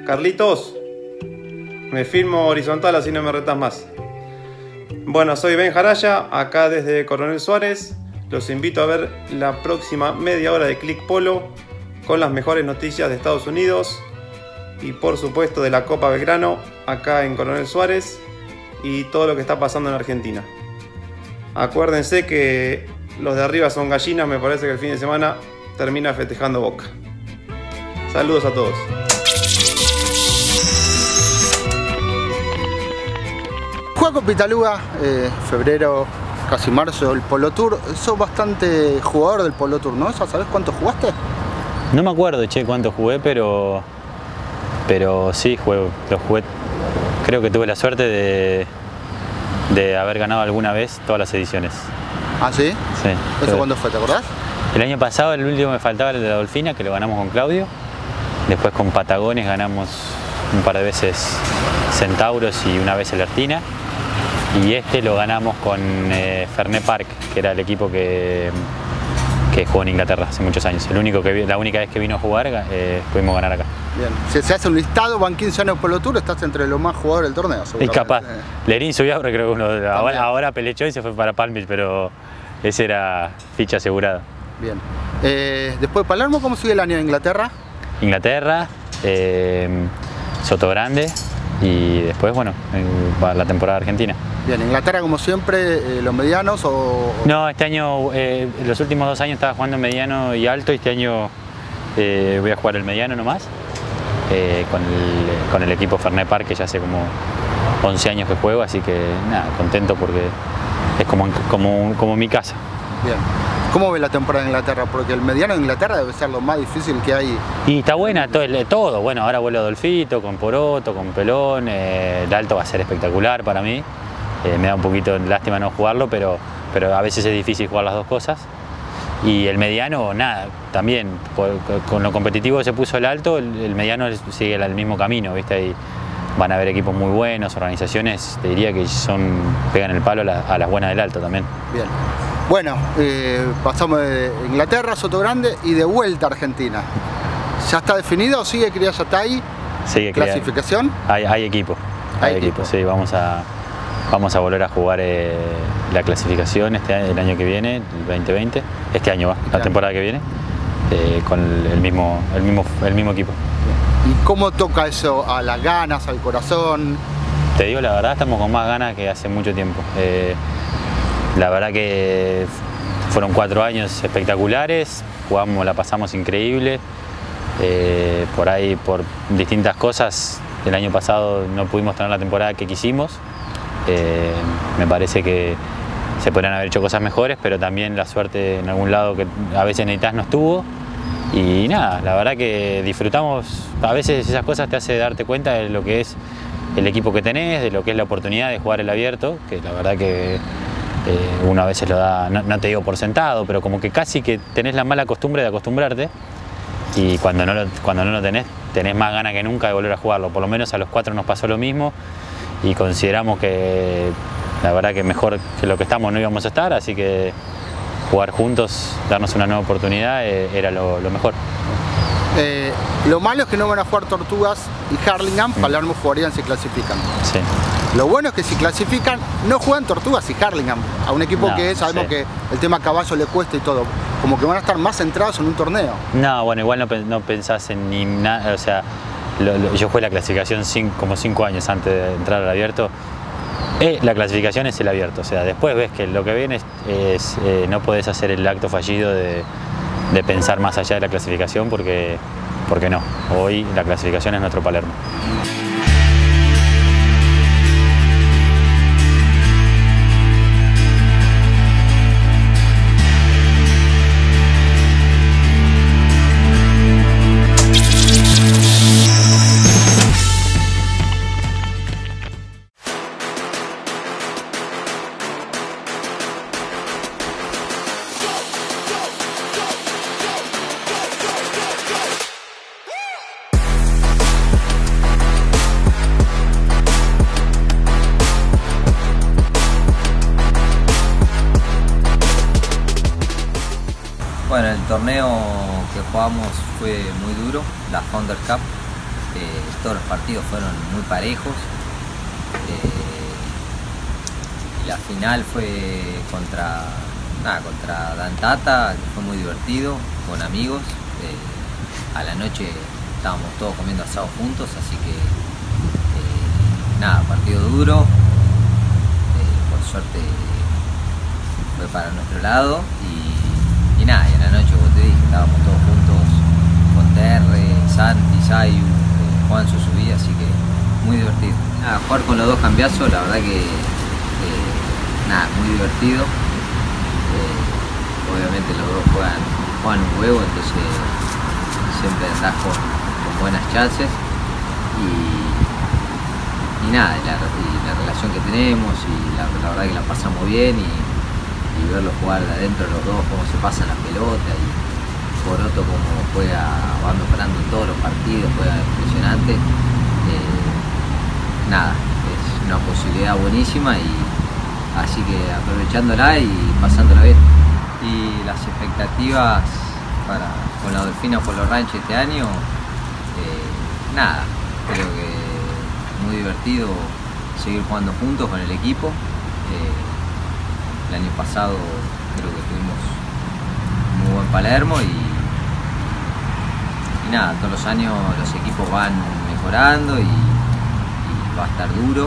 Carlitos, me firmo horizontal así no me retas más. Bueno, soy Ben Jaraya, acá desde Coronel Suárez. Los invito a ver la próxima media hora de Click Polo con las mejores noticias de Estados Unidos y por supuesto de la Copa Belgrano acá en Coronel Suárez y todo lo que está pasando en Argentina. Acuérdense que los de arriba son gallinas, me parece que el fin de semana termina festejando Boca. Saludos a todos. Juego Pitaluga, febrero, casi marzo, el Polo Tour. Sos bastante jugador del Polo Tour, ¿no? ¿Sabés cuánto jugaste? No me acuerdo, cuánto jugué, pero sí, lo jugué. Creo que tuve la suerte de haber ganado alguna vez todas las ediciones. ¿Ah, sí? Sí. ¿Eso cuándo fue, te acordás? El año pasado, el último me faltaba el de la Dolfina, que lo ganamos con Claudio. Después con Patagones ganamos un par de veces Centauros y una vez el Ertina. Y este lo ganamos con Fernet Park, que era el equipo que jugó en Inglaterra hace muchos años. La única vez que vino a jugar, pudimos ganar acá. Bien. Si se hace un listado, van 15 años Polo Tour, estás entre los más jugadores del torneo. Y capaz. Lerín subió, creo que uno. Ahora pelechó y se fue para Palmich, pero ese era ficha asegurada. Bien. Después de Palermo, ¿cómo sigue el año en Inglaterra? Inglaterra, Sotogrande y después, bueno, la temporada argentina. Bien, Inglaterra como siempre, los medianos o... No, este año, los últimos 2 años estaba jugando mediano y alto y este año voy a jugar el mediano nomás con el equipo Fernet Park, que ya hace como 11 años que juego, así que nada, contento porque es como mi casa. Bien. ¿Cómo ves la temporada en Inglaterra? Porque el mediano de Inglaterra debe ser lo más difícil que hay. Y está buena todo. Bueno, ahora vuelo Adolfito, con Poroto, con Pelón. El alto va a ser espectacular para mí. Me da un poquito de lástima no jugarlo, pero a veces es difícil jugar las dos cosas. Y el mediano, nada, también. Con lo competitivo que se puso el alto, el mediano sigue el mismo camino, ¿viste? Ahí van a haber equipos muy buenos, organizaciones, te diría que pegan el palo a las buenas del alto también. Bien. Bueno, pasamos de Inglaterra, Sotogrande y de vuelta a Argentina. ¿Ya está definido? ¿Sigue Criayatay? Sigue ¿Clasificación? Hay equipo. Hay equipo, sí, vamos a volver a jugar la clasificación el año que viene, el 2020. Este año va, la temporada que viene, con el mismo equipo. ¿Y cómo toca eso a las ganas, al corazón? Te digo la verdad, estamos con más ganas que hace mucho tiempo. La verdad que fueron 4 años espectaculares, la pasamos increíble. Por ahí, por distintas cosas, el año pasado no pudimos tener la temporada que quisimos. Me parece que se podrían haber hecho cosas mejores, pero también la suerte en algún lado que a veces necesitas no estuvo. Y nada, la verdad que disfrutamos, a veces esas cosas te hace darte cuenta de lo que es el equipo que tenés, de lo que es la oportunidad de jugar el abierto, que la verdad que uno a veces lo da, no te digo por sentado, pero como que casi que tenés la mala costumbre de acostumbrarte y cuando no lo tenés más ganas que nunca de volver a jugarlo. Por lo menos a los 4 nos pasó lo mismo y consideramos que la verdad que mejor que lo que estamos no íbamos a estar, así que jugar juntos, darnos una nueva oportunidad era lo mejor. Lo malo es que no van a jugar Tortugas y Hurlingham, Palermo jugarían si clasifican. Sí. Lo bueno es que si clasifican, no juegan Tortugas y Hurlingham, a un equipo que sabemos que el tema caballo le cuesta y todo, como que van a estar más centrados en un torneo. No, bueno, igual no pensás en ni nada, o sea, yo jugué la clasificación como 5 años antes de entrar al abierto. La clasificación es el abierto, o sea, después ves que lo que viene es no podés hacer el acto fallido de pensar más allá de la clasificación porque no, hoy la clasificación es nuestro Palermo. Bueno, el torneo que jugamos fue muy duro, la Founders Cup. todos los partidos fueron muy parejos. Y la final fue contra Dantata, que fue muy divertido, con amigos. A la noche estábamos todos comiendo asado juntos, así que partido duro. Por suerte fue para nuestro lado y a la noche, como te dije, estábamos todos juntos con Terre, Santi, Sayu, Juan subí, así que muy divertido. Jugar con los dos cambiazos, la verdad que muy divertido. Obviamente los dos juegan un juego, entonces siempre andás con buenas chances y la relación que tenemos y la verdad que la pasamos bien y verlos jugar de adentro los dos, cómo se pasan la pelota y Poroto como juega, va mejorando en todos los partidos, juega impresionante. Es una posibilidad buenísima y así que aprovechándola y pasándola bien. Y las expectativas con la Delfina Polo Ranch este año, creo que muy divertido seguir jugando juntos con el equipo. El año pasado creo que tuvimos muy buen Palermo y todos los años los equipos van mejorando y va a estar duro,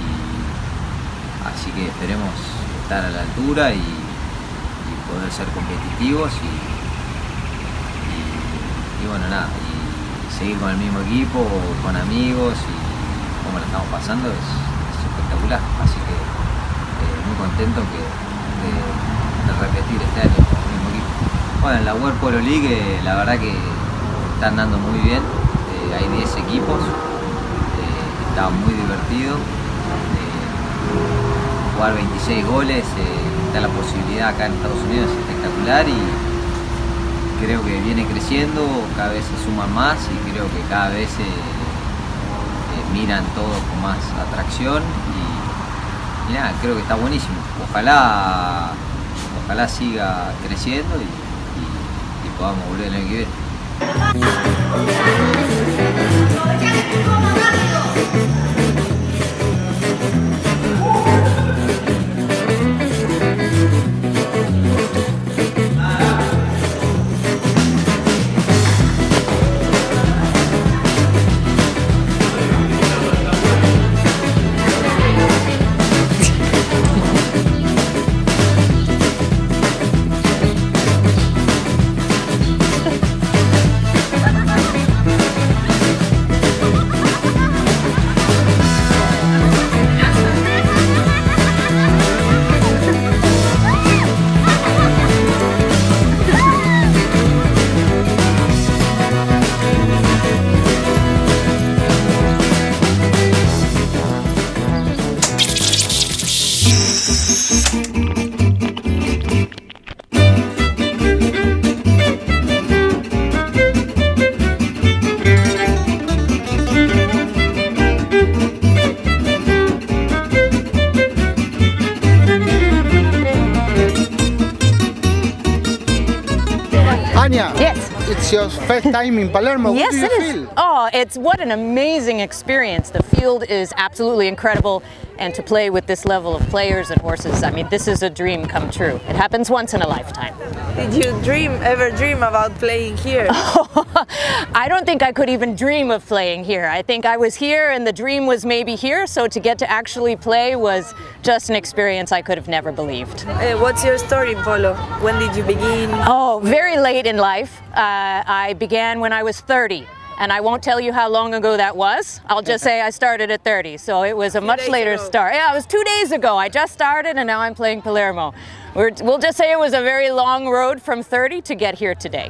así que esperemos estar a la altura y poder ser competitivos y seguir con el mismo equipo, con amigos y como lo estamos pasando es espectacular, así que muy contento de repetir este año con el mismo equipo. Bueno, en la World Polo League la verdad que está andando muy bien, hay 10 equipos, está muy divertido, jugar 26 goles, está la posibilidad acá en Estados Unidos, es espectacular y creo que viene creciendo, cada vez se suman más y creo que cada vez miran todo con más atracción y creo que está buenísimo. Ojalá siga creciendo y podamos volver el año que viene. Yes. It's your first time in Palermo. What do you feel? Oh, what an amazing experience. The field is absolutely incredible, and to play with this level of players and horses, I mean, this is a dream come true. It happens once in a lifetime. Did you ever dream about playing here? I don't think I could even dream of playing here. I think I was here and the dream was maybe here, so to get to actually play was just an experience I could have never believed. What's your story, Polo? When did you begin? Oh, very late in life. I began when I was 30. And I won't tell you how long ago that was. I'll just say I started at 30, so it was a much later start. Yeah, it was 2 days ago. I just started and now I'm playing Palermo. We'll just say it was a very long road from 30 to get here today.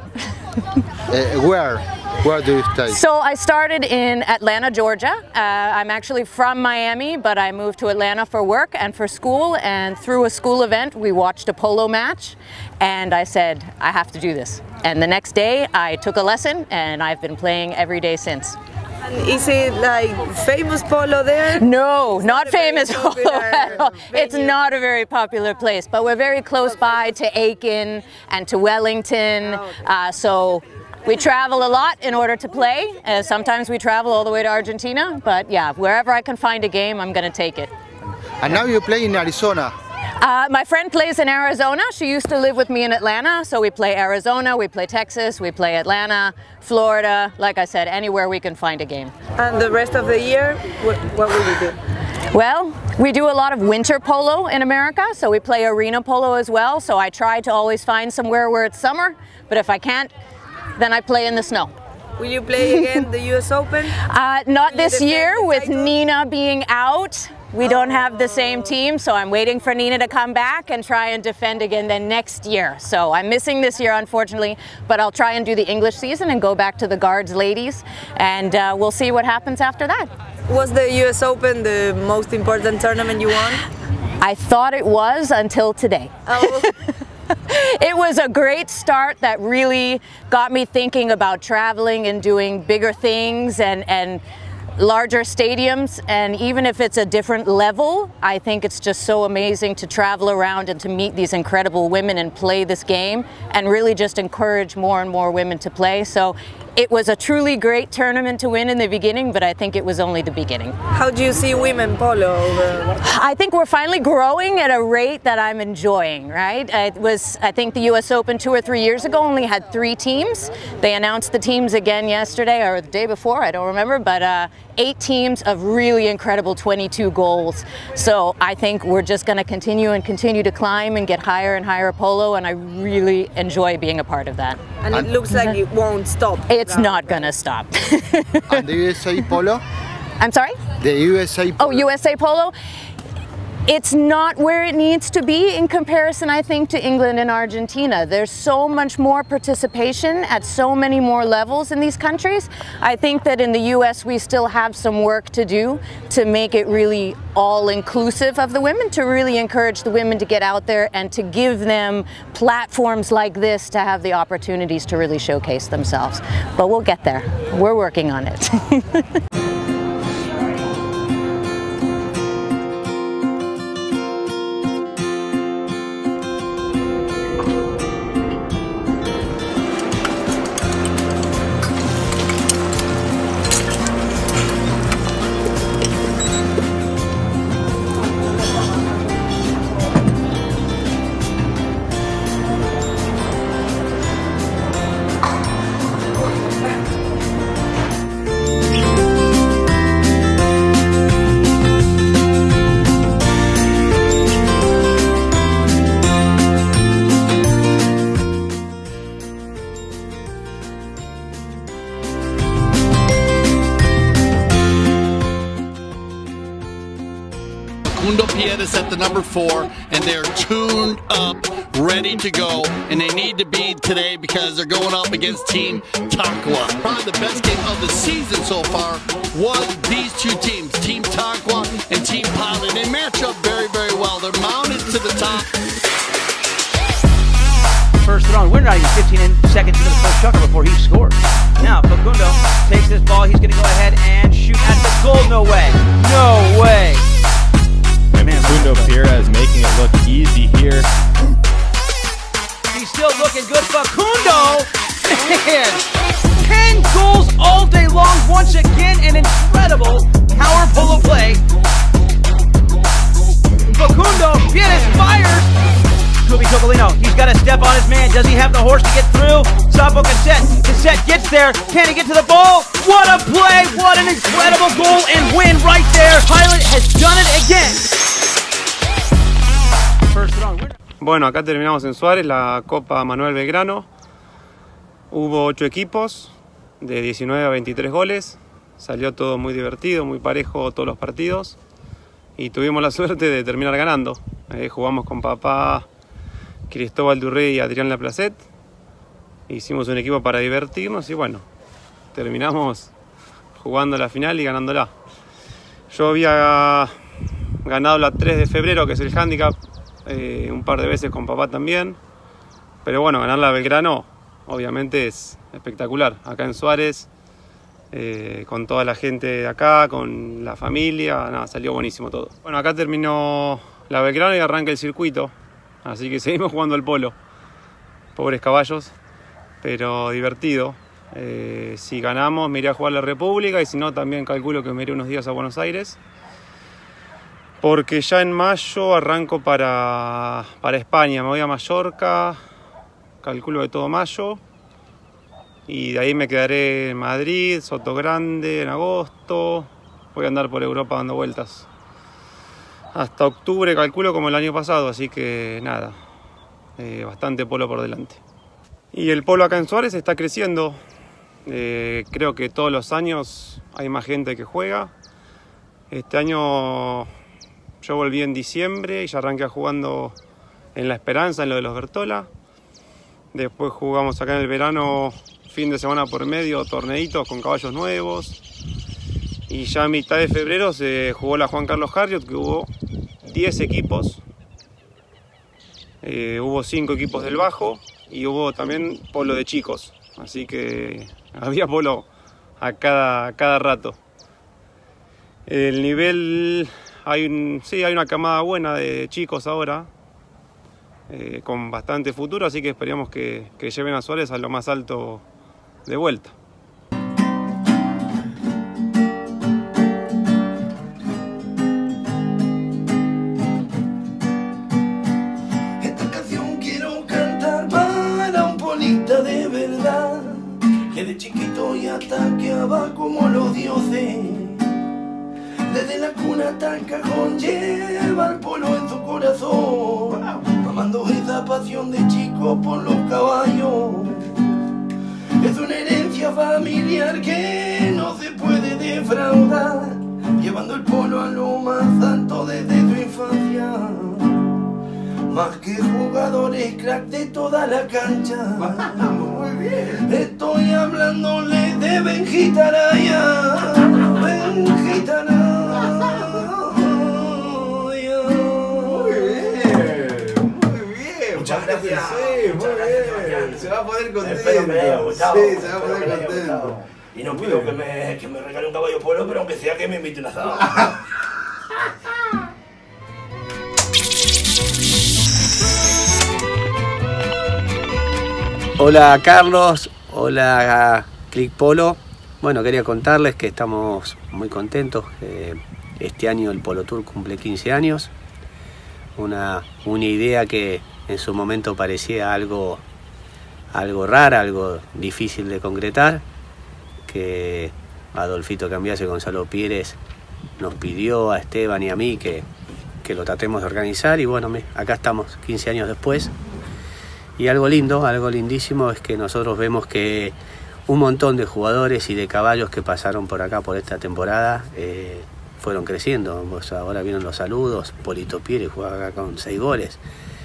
Where do you stay? So I started in Atlanta, Georgia. I'm actually from Miami, but I moved to Atlanta for work and for school, and through a school event we watched a polo match and I said, I have to do this. And the next day I took a lesson and I've been playing every day since. And is it like famous polo there? No, not famous polo at all. It's not a very popular place, but we're very close by to Aiken and to Wellington, so We travel a lot in order to play. Sometimes we travel all the way to Argentina, but yeah, wherever I can find a game, I'm going to take it. And now you play in Arizona. My friend plays in Arizona. She used to live with me in Atlanta, so we play Arizona, we play Texas, we play Atlanta, Florida, like I said, anywhere we can find a game. And the rest of the year, what will you do? Well, we do a lot of winter polo in America, so we play arena polo as well, so I try to always find somewhere where it's summer, but if I can't, then I play in the snow. Will you play again the US Open? Not this year, with Nina being out. We don't have the same team, so I'm waiting for Nina to come back and try and defend again then next year. So I'm missing this year, unfortunately, but I'll try and do the English season and go back to the Guards ladies, and we'll see what happens after that. Was the US Open the most important tournament you won? I thought it was until today. Oh. It was a great start that really got me thinking about traveling and doing bigger things and larger stadiums, and even if it's a different level, I think it's just so amazing to travel around and to meet these incredible women and play this game and really just encourage more and more women to play. So it was a truly great tournament to win in the beginning, but I think it was only the beginning. How do you see women polo? I think we're finally growing at a rate that I'm enjoying, right? I think the US Open 2 or 3 years ago only had 3 teams. They announced the teams again yesterday or the day before, I don't remember, but 8 teams of really incredible 22 goals. So I think we're just going to continue to climb and get higher and higher polo, and I really enjoy being a part of that. And it looks like it won't stop. It's not going to stop. And the USA Polo? I'm sorry? The USA Polo. Oh, USA Polo? It's not where it needs to be in comparison, I think, to England and Argentina. There's so much more participation at so many more levels in these countries. I think that in the US we still have some work to do to make it really all-inclusive of the women, to really encourage the women to get out there and to give them platforms like this to have the opportunities to really showcase themselves. But we'll get there. We're working on it. Facundo Piedras at the number 4, and they're tuned up, ready to go, and they need to be today because they're going up against Team Taqua. Probably the best game of the season so far was these two teams, Team Taqua and Team Pali. They match up very, very well. They're mounted to the top. First throw, we're not even 15 seconds into the first chucker before he scores. Now Facundo takes this ball, he's going to go ahead and shoot at the goal. No way, no way. Facundo Piedras making it look easy here. He's still looking good. Facundo, man, 10 goals all day long. Once again, an incredible power polo play. Facundo Piedras fires. Kubi Topolino, he's got to step on his man. Does he have the horse to get through? Sapo Cassette gets there. Can he get to the ball? What a play! What an incredible goal and win right there. Pilot has done it again. Bueno, acá terminamos en Suárez la Copa Manuel Belgrano. Hubo 8 equipos de 19 a 23 goles. Salió todo muy divertido, muy parejo todos los partidos. Y tuvimos la suerte de terminar ganando. Jugamos con papá, Cristóbal Durrey y Adrián Laplacet. Hicimos un equipo para divertirnos y bueno, terminamos jugando la final y ganándola. Yo había ganado la 3 de febrero, que es el handicap, un par de veces con papá también. Pero bueno, ganar la Belgrano obviamente es espectacular. Acá en Suárez, con toda la gente de acá, con la familia, nada, salió buenísimo todo. Bueno, acá terminó la Belgrano y arranca el circuito. Así que seguimos jugando al polo. Pobres caballos, pero divertido. Si ganamos me iré a jugar a la República y si no también calculo que me iré unos días a Buenos Aires. Porque ya en mayo arranco para España, me voy a Mallorca, calculo de todo mayo. Y de ahí me quedaré en Madrid, Sotogrande en agosto. Voy a andar por Europa dando vueltas. Hasta octubre calculo como el año pasado, así que nada, bastante polo por delante. Y el polo acá en Suárez está creciendo. Creo que todos los años hay más gente que juega. Este año yo volví en diciembre y ya arranqué jugando en La Esperanza, en lo de los Bertola. Después jugamos acá en el verano, fin de semana por medio, torneitos con caballos nuevos. Y ya a mitad de febrero se jugó la Juan Carlos Harriot, que hubo 10 equipos. Hubo 5 equipos del bajo y hubo también polo de chicos. Así que había polo a cada rato. El nivel, hay una camada buena de chicos ahora, con bastante futuro, así que esperemos que lleven a Suárez a lo más alto de vuelta. Esta canción quiero cantar para un polita de verdad, que de chiquito ya taqueaba como los dioses. Desde la cuna hasta el cajón lleva el polo en su corazón, amando esa pasión de chico por los caballos. Es una herencia familiar que no se puede defraudar, llevando el polo a lo más alto desde su infancia. Más que jugadores crack de toda la cancha. Muy bien. Estoy hablándole de Benjita Araya. Benjita Araya. Muy bien. Muchas gracias. Sí, muy bien. Se va a poner contento. Espero que me haya gustado. Sí, se va a poner contento. Y no pido que me regale un caballo polo, pero aunque sea que me invite un asado. Hola Carlos, hola Click Polo. Bueno, quería contarles que estamos muy contentos. Este año el Polo Tour cumple 15 años. Una idea que en su momento parecía algo rara, algo difícil de concretar, que Adolfito Cambiaso y Gonzalo Pires nos pidió a Esteban y a mí que lo tratemos de organizar, y bueno, acá estamos 15 años después. Y algo lindo, algo lindísimo es que nosotros vemos que un montón de jugadores y de caballos que pasaron por acá por esta temporada fueron creciendo. Pues ahora vieron los saludos, Polito Pires jugaba acá con 6 goles.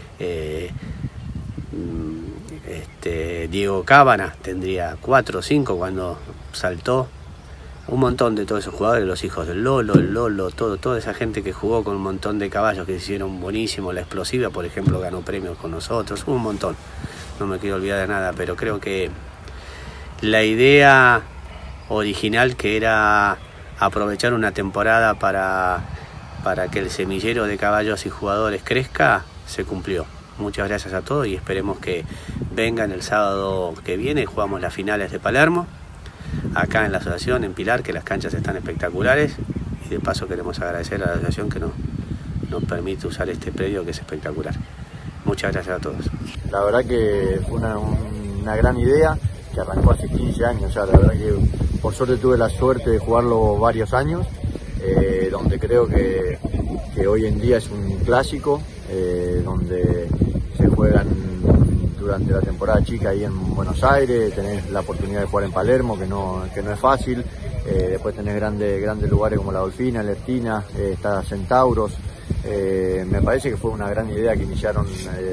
Diego Cábana tendría 4 o 5 cuando saltó. Un montón de todos esos jugadores, los hijos del Lolo, toda esa gente que jugó con un montón de caballos que se hicieron buenísimos. La Explosiva, por ejemplo, ganó premios con nosotros, un montón. No me quiero olvidar de nada, pero creo que la idea original, que era aprovechar una temporada para que el semillero de caballos y jugadores crezca, se cumplió. Muchas gracias a todos y esperemos que vengan el sábado que viene. Jugamos las finales de Palermo, acá en la asociación, en Pilar, que las canchas están espectaculares, y de paso queremos agradecer a la asociación que nos permite usar este predio, que es espectacular. Muchas gracias a todos. La verdad que fue una gran idea que arrancó hace 15 años ya. La verdad que por suerte tuve la suerte de jugarlo varios años, donde creo que hoy en día es un clásico, donde se juegan durante la temporada chica ahí en Buenos Aires. Tenés la oportunidad de jugar en Palermo, que no es fácil. Después tenés grandes lugares como la Dolfina, la Ertina, está Centauros. Me parece que fue una gran idea que iniciaron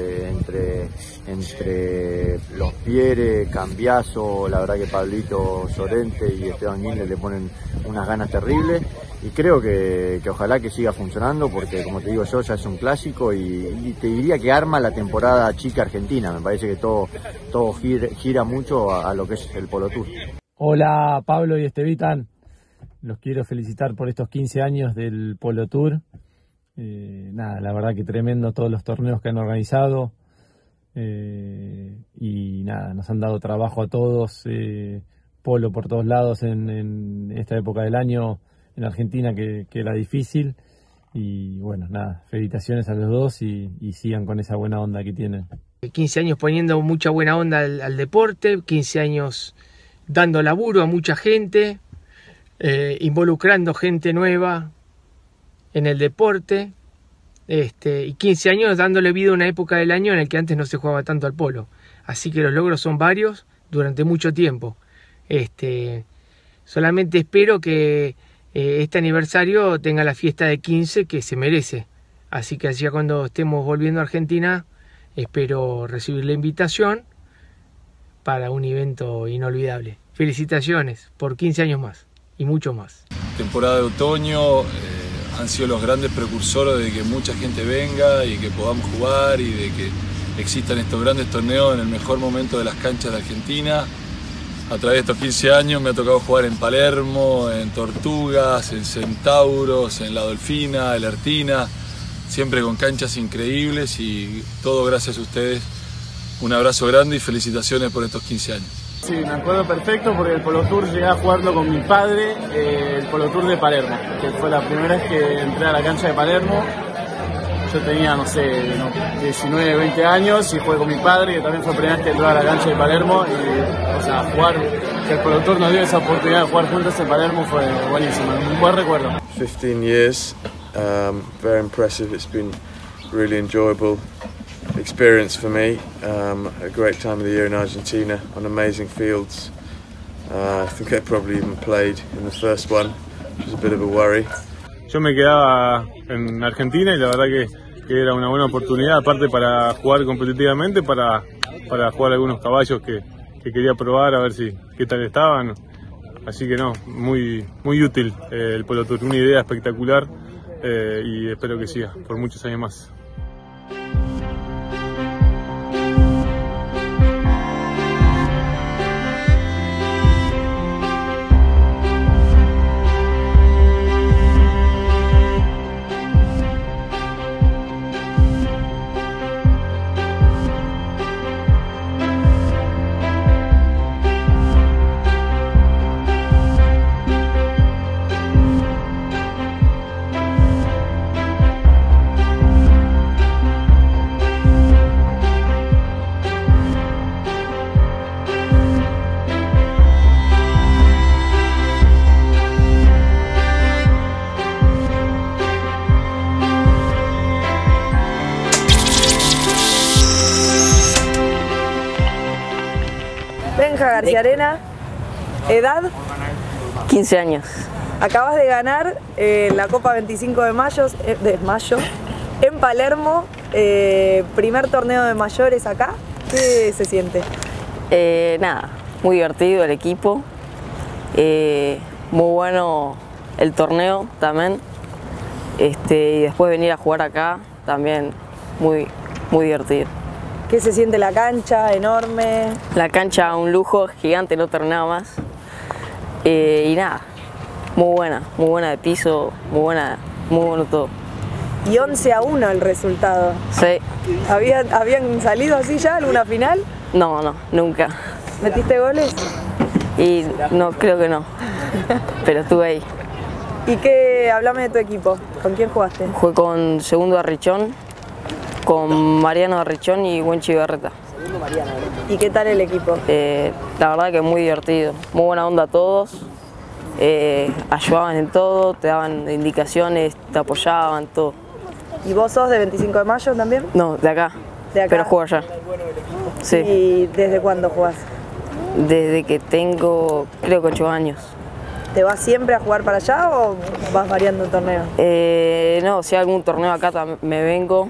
entre los Pieres, Cambiaso. La verdad que Pablito Sorente y Esteban Guinle le ponen unas ganas terribles, y creo que ojalá que siga funcionando, porque como te digo yo, ya es un clásico, y te diría que arma la temporada chica argentina. Me parece que todo gira mucho a lo que es el Polo Tour. Hola Pablo y Estevitan, los quiero felicitar por estos 15 años del Polo Tour. La verdad que tremendo todos los torneos que han organizado, y nos han dado trabajo a todos, polo por todos lados en esta época del año en Argentina, que era difícil. Y bueno, nada, felicitaciones a los dos y sigan con esa buena onda que tienen. 15 años poniendo mucha buena onda al deporte, 15 años dando laburo a mucha gente, involucrando gente nueva en el deporte, y 15 años dándole vida a una época del año en la que antes no se jugaba tanto al polo. Así que los logros son varios durante mucho tiempo. Solamente espero que este aniversario tenga la fiesta de 15 que se merece. Así que allá cuando estemos volviendo a Argentina, espero recibir la invitación para un evento inolvidable. Felicitaciones por 15 años más y mucho más. Temporada de otoño han sido los grandes precursores de que mucha gente venga y que podamos jugar y de que existan estos grandes torneos en el mejor momento de las canchas de Argentina. A través de estos 15 años me ha tocado jugar en Palermo, en Tortugas, en Centauros, en La Dolfina, en Ertina, siempre con canchas increíbles y todo gracias a ustedes. Un abrazo grande y felicitaciones por estos 15 años. Sí, me acuerdo perfecto porque el Polo Tour llegué a jugarlo con mi padre, el Polo Tour de Palermo, que fue la primera vez que entré a la cancha de Palermo. Yo tenía, no sé, 19, 20 años y jugué con mi padre, que también fue la primera vez que entró a la cancha de Palermo. Y, o sea, que el Polo Tour nos dio esa oportunidad de jugar juntos en Palermo fue buenísimo, un buen recuerdo. 15 years, very impressive. It's been really enjoyable experience for me. A great time of the year in Argentina on amazing fields. I think I probably even played in the first one, which was a bit of a worry. Yo me quedaba en Argentina y la verdad que era una buena oportunidad, aparte para jugar competitivamente, para jugar algunos caballos que quería probar a ver qué tal estaban. Así que no, muy útil el Polo Tour, una idea espectacular y espero que siga por muchos años más. Benja García Arena, edad 15 años. Acabas de ganar la Copa 25 de mayo en Palermo, primer torneo de mayores acá. ¿Qué se siente? Nada, muy divertido el equipo, muy bueno el torneo también, y después venir a jugar acá también muy divertido. ¿Qué se siente la cancha? Enorme. La cancha un lujo, gigante, no terminaba más. Y nada, muy buena de piso, muy bueno todo. Y 11-1 el resultado. Sí. ¿Habían salido así ya alguna final? No, nunca. ¿Metiste goles? Y no, creo que no, pero estuve ahí. ¿Y hablame de tu equipo? ¿Con quién jugaste? Jugué con Segundo Arrichón, con Mariano Arrichón y Wenchi Berreta. ¿Y qué tal el equipo? La verdad que muy divertido, muy buena onda todos, ayudaban en todo, te daban indicaciones, te apoyaban, todo. ¿Y vos sos de 25 de mayo también? No, de acá, pero juego allá. Sí. ¿Y desde cuándo jugás? Desde que tengo, creo que 8 años. ¿Te vas siempre a jugar para allá o vas variando torneos? No, si hay algún torneo acá me vengo.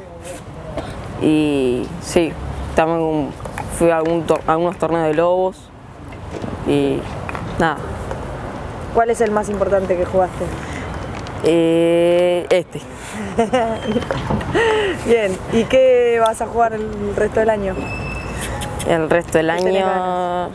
Y sí, también fui a algunos torneos de lobos y nada. ¿Cuál es el más importante que jugaste? Este. Bien, ¿y qué vas a jugar el resto del año? El resto del año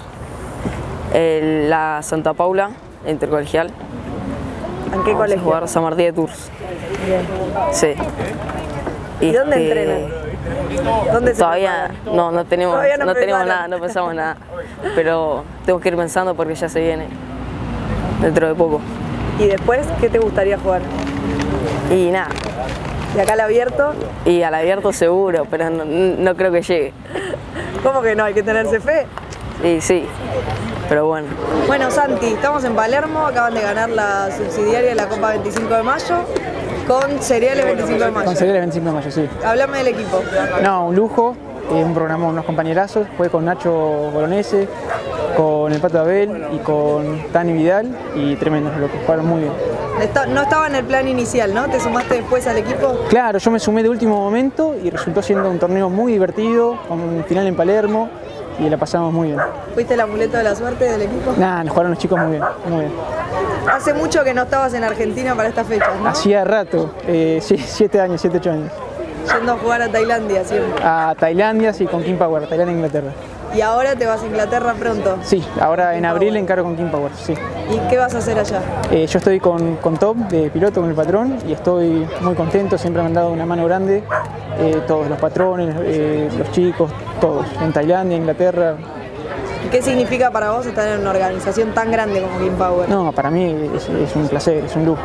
la Santa Paula, intercolegial. ¿En qué colegio? Jugar San Martín de Tours. Bien. Sí. ¿Y dónde entrenan? ¿Dónde se Todavía no tenemos, Todavía no no tenemos preparan. nada, no pensamos nada. Pero tengo que ir pensando porque ya se viene dentro de poco. ¿Y después qué te gustaría jugar? Y nada. ¿Y acá al abierto? Y al abierto seguro, pero no creo que llegue. ¿Cómo que no? Hay que tenerse fe. Y sí, pero bueno. Bueno, Santi, estamos en Palermo, acaban de ganar la subsidiaria de la Copa 25 de Mayo con Cereales 25 de Mayo. Con Cereales 25 de Mayo, sí. Háblame del equipo. No, un lujo, un programa, unos compañerazos. Jugué con Nacho Bolonese, con el Pato Abel y con Tani Vidal y tremendos, lo que jugaron muy bien. No estaba en el plan inicial, ¿no? ¿Te sumaste después al equipo? Claro, yo me sumé de último momento y resultó siendo un torneo muy divertido, con un final en Palermo y la pasamos muy bien. ¿Fuiste el amuleto de la suerte del equipo? Nada, nos jugaron los chicos muy bien, muy bien. Hace mucho que no estabas en Argentina para estas fechas, ¿no? Hacía rato, sí, 7 años, 7, 8 años. Yendo a jugar a Tailandia siempre. A Tailandia, sí, con King Power, Tailandia e Inglaterra. ¿Y ahora te vas a Inglaterra pronto? Sí, ahora en abril encaro con King Power, sí. ¿Y qué vas a hacer allá? Yo estoy con Top de piloto, con el patrón, y estoy muy contento, siempre me han dado una mano grande, todos los patrones, los chicos, todos, en Tailandia, Inglaterra. ¿Y qué significa para vos estar en una organización tan grande como King Power? No, para mí es un placer, es un lujo.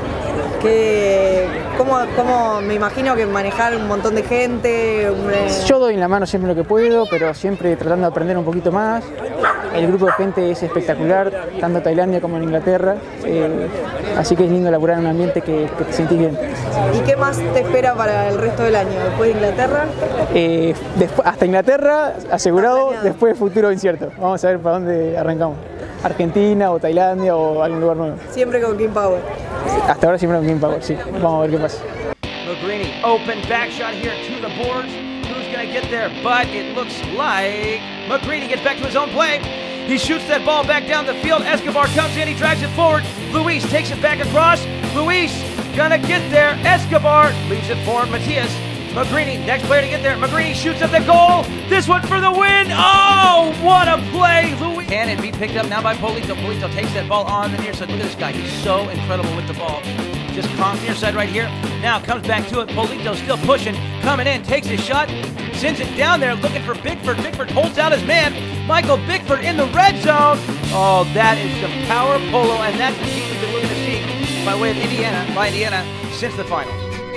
¿Cómo me imagino que manejar un montón de gente? Yo doy en la mano siempre lo que puedo, pero siempre tratando de aprender un poquito más. El grupo de gente es espectacular, tanto en Tailandia como en Inglaterra, así que es lindo laburar en un ambiente que te sentís bien. ¿Y qué más te espera para el resto del año? ¿Después de Inglaterra? Hasta Inglaterra, asegurado, después futuro incierto. Vamos a ver para dónde arrancamos. Argentina o Tailandia o algún lugar nuevo. Siempre con King Power. Hasta ahora siempre con King Power, sí. Vamos a ver qué pasa. Magrini, open back shot here to the boards. Who's going to get there? But it looks like Magrini gets back to his own play. He shoots that ball back down the field. Escobar comes in, he drives it forward. Luis takes it back across. Luis gonna get there. Escobar leaves it for Matias. Magrini, next player to get there. Magrini shoots at the goal. This one for the win. Oh, what a play. Luis. Can it be picked up now by Polito? Polito takes that ball on the near side. Look at this guy. He's so incredible with the ball. Just calm near side right here. Now comes back to it. Polito still pushing. Coming in, takes his shot. Sends it down there looking for Bickford. Bickford holds out his man. Michael Bickford in the red zone. Oh, that is some power polo, and that's the team we've been looking to see by way of Indiana, since the finals.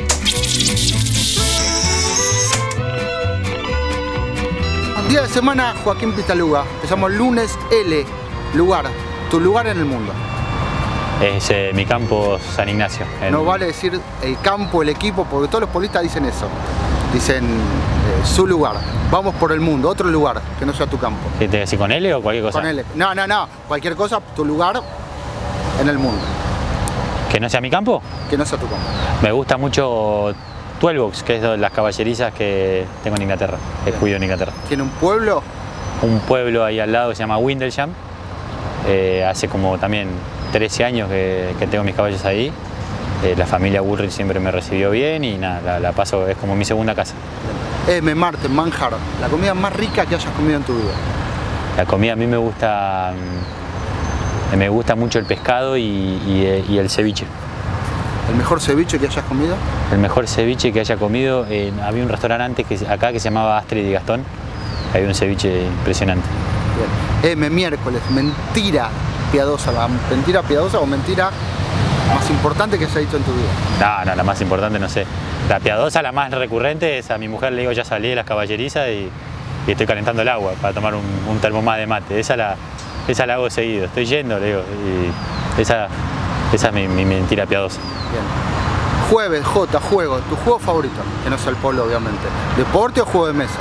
Día de semana, Joaquín Pitaluga. Empezamos lunes L, lugar, tu lugar en el mundo. Es mi campo San Ignacio. No vale decir el campo, el equipo, porque todos los polistas dicen eso. Dicen su lugar. Vamos por el mundo, otro lugar que no sea tu campo. ¿Qué te decís, con L o cualquier cosa? Con L. No. Cualquier cosa, tu lugar en el mundo. ¿Que no sea mi campo? Que no sea tu campo. Me gusta mucho 12 Box, que es de las caballerizas que tengo en Inglaterra, que cuido en Inglaterra. ¿Tiene un pueblo? Un pueblo ahí al lado que se llama Windlesham. Hace como también 13 años que tengo mis caballos ahí. La familia Bullrich siempre me recibió bien y nada, la paso, es como mi segunda casa. Marte, manjar, la comida más rica que hayas comido en tu vida. La comida a mí me gusta mucho el pescado y el ceviche. ¿El mejor ceviche que hayas comido? El mejor ceviche que haya comido, había un restaurante antes acá que se llamaba Astrid y Gastón. Había un ceviche impresionante. Bien. Miércoles, mentira piadosa, la mentira piadosa o mentira más importante que se ha dicho en tu vida. No, la más importante no sé. La piadosa, la más recurrente, es a mi mujer le digo ya salí de las caballerizas y estoy calentando el agua para tomar un termo más de mate. Esa la hago seguido, estoy yendo, le digo, y esa es mi mentira piadosa. Bien. Jueves, juego, tu juego favorito, que no sea el polo obviamente. ¿Deporte o juego de mesa?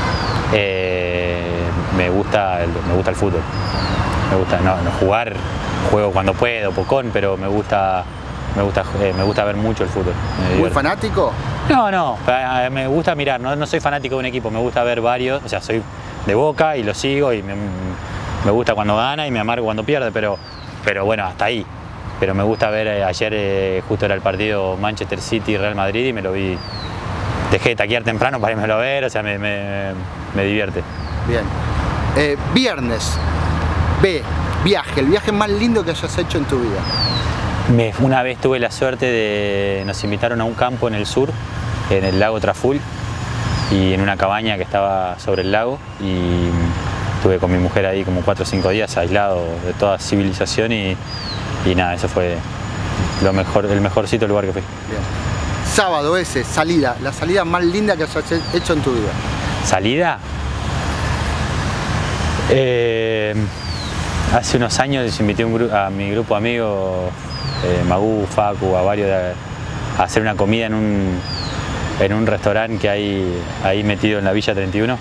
Me gusta el fútbol. Me gusta no jugar, juego cuando puedo, pocón, pero me gusta ver mucho el fútbol. ¿Muy fanático? No, me gusta mirar, no soy fanático de un equipo, me gusta ver varios, o sea, soy de Boca y lo sigo y me gusta cuando gana y me amargo cuando pierde, pero bueno, hasta ahí. Pero me gusta ver, ayer justo era el partido Manchester City-Real Madrid y me lo vi, dejé de taquear temprano para irme a ver, o sea, me divierte. Bien. Viernes, viaje, el viaje más lindo que hayas hecho en tu vida. Una vez tuve la suerte nos invitaron a un campo en el sur, en el lago Traful, y en una cabaña que estaba sobre el lago, y estuve con mi mujer ahí como 4 o 5 días aislado de toda civilización y nada, eso fue el mejorcito lugar que fui. Bien. Sábado ese, salida, la salida más linda que hayas hecho en tu vida. ¿Salida? Hace unos años invité a mi grupo de amigos, Magú, Facu, a varios, a hacer una comida en un restaurante que hay ahí metido en la Villa 31.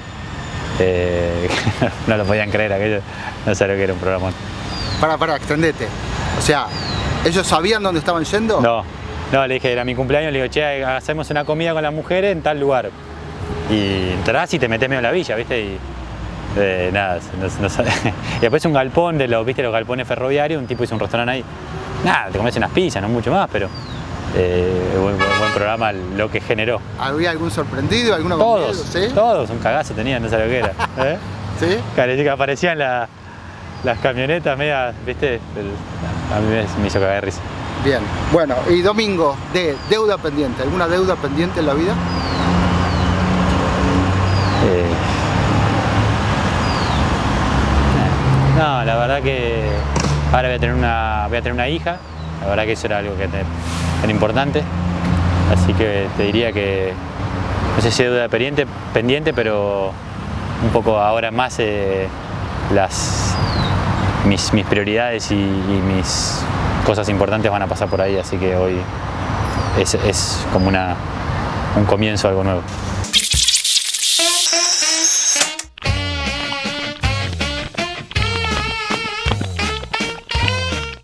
No lo podían creer, aquello, no sabía que era un programón. Pará, extendete. O sea, ¿ellos sabían dónde estaban yendo? No, le dije, era mi cumpleaños, le digo, che, hacemos una comida con las mujeres en tal lugar. Y entrás y te metés medio en la villa, ¿viste? Y nada, no sabía. Y después un galpón de los galpones ferroviarios, un tipo hizo un restaurante ahí. Nada, te comes unas pizzas, no mucho más, pero buen programa lo que generó. ¿Había algún sorprendido? ¿Alguna Todos, ¿sí? Todos, un cagazo tenían, no sabía lo que era. ¿Sí? Que aparecían las camionetas medias, ¿viste? A mí me hizo cagar de risa. Bien, bueno, y domingo de deuda pendiente, ¿alguna deuda pendiente en la vida? No, la verdad que ahora voy a tener una hija, la verdad que eso era algo que era importante, así que te diría que no sé si deuda pendiente, pero un poco ahora más mis prioridades y mis cosas importantes van a pasar por ahí, así que hoy es como un comienzo, algo nuevo.